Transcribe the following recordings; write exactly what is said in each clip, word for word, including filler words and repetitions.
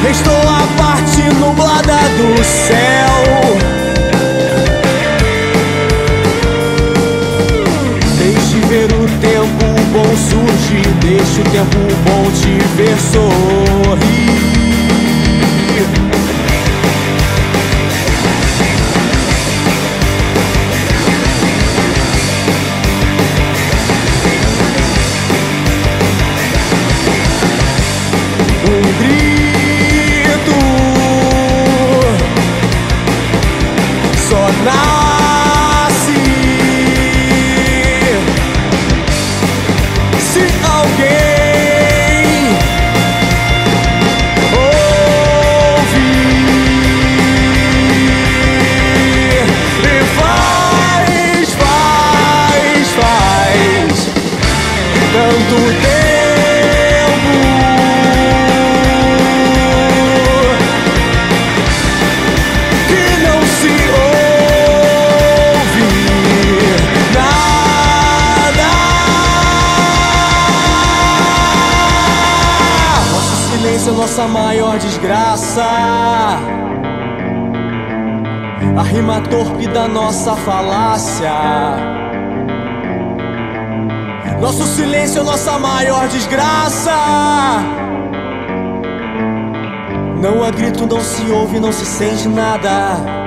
Estou a parte nublada do céu. Deixe ver o tempo bom surgir, deixe o tempo bom te ver sorrir. Nasce. Se alguém ouvir e faz, faz, faz tanto tempo que não se ouve nada. Nosso silêncio é nossa maior desgraça, a rima torpe da nossa falácia. Nosso silêncio é nossa maior desgraça. Não há grito, não se ouve, não se sente nada.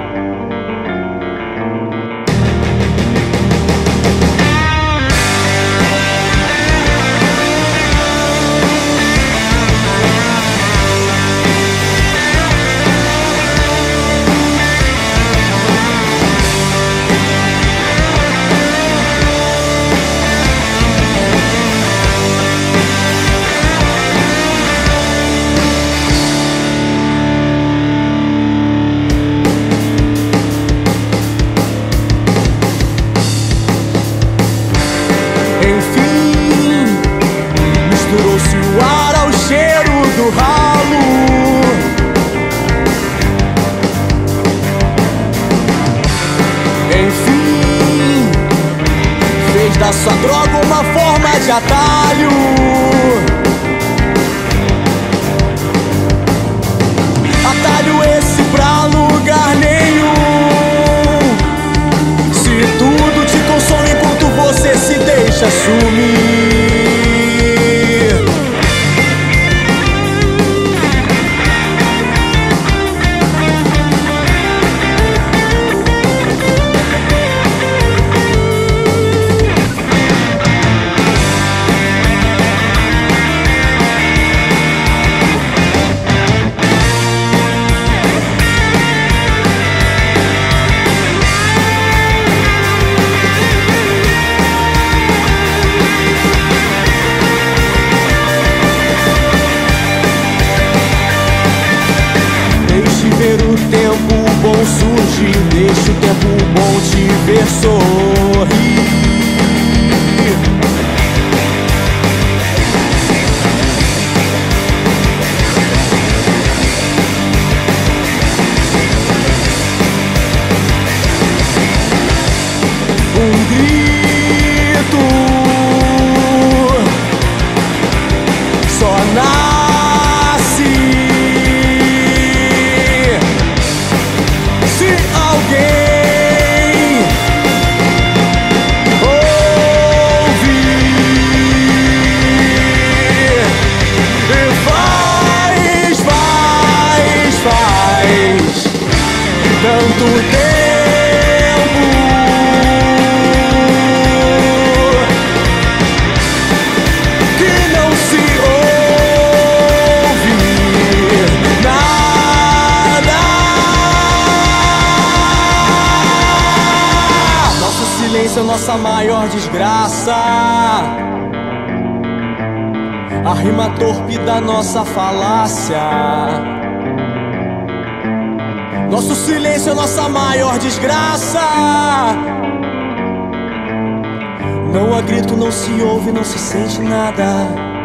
Misturou-se o ar ao cheiro do ralo. Enfim, fez da sua droga uma forma de atalho. Atalho esse pra lugar nenhum. Se tudo te consome enquanto você se deixa sumir. Surge, deixa o tempo bom te ver sorrir. Um grito só nasce. Se alguém ouvir e faz, faz, faz tanto tempo que não se ouve nada. Silêncio é nossa maior desgraça, a rima torpe da nossa falácia. Nosso silêncio é nossa maior desgraça. Não há grito, não se ouve, não se sente nada.